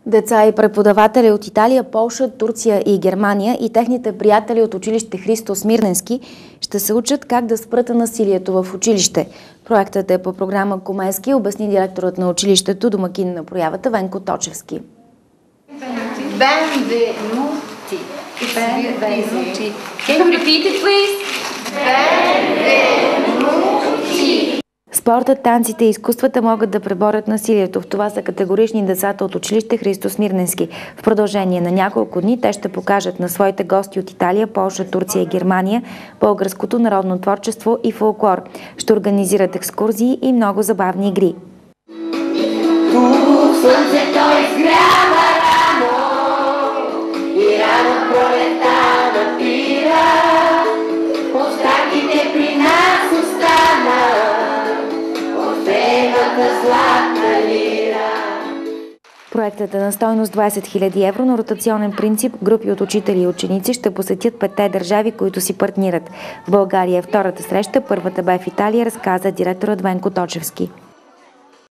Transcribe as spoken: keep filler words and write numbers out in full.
Деца и преподаватели от Италия, Полша, Турция и Германия и техните приятели от училище Христо Смирненски ще се учат как да спрат насилието в училище. Проектът е по програма Коменски, обясни директорът на училището, домакин на проявата Венко Точевски. Benvenuti. Benvenuti. Can you repeat it, please? Benvenuti. Спортът, танците и изкуствата могат да преборят насилието. В това са категорични децата от училище Христо Смирненски. В продължение на няколко дни те ще покажат на своите гости от Италия, Полша, Турция и Германия българското народно творчество и фолклор. Ще организират екскурзии и много забавни игри. Проектът е на стойност двадесет хиляди евро на ротационен принцип. Групи от учители и ученици ще посетят петте държави, които си партнират. В България е втората среща, първата бе в Италия, разказа директорът Венко Точевски.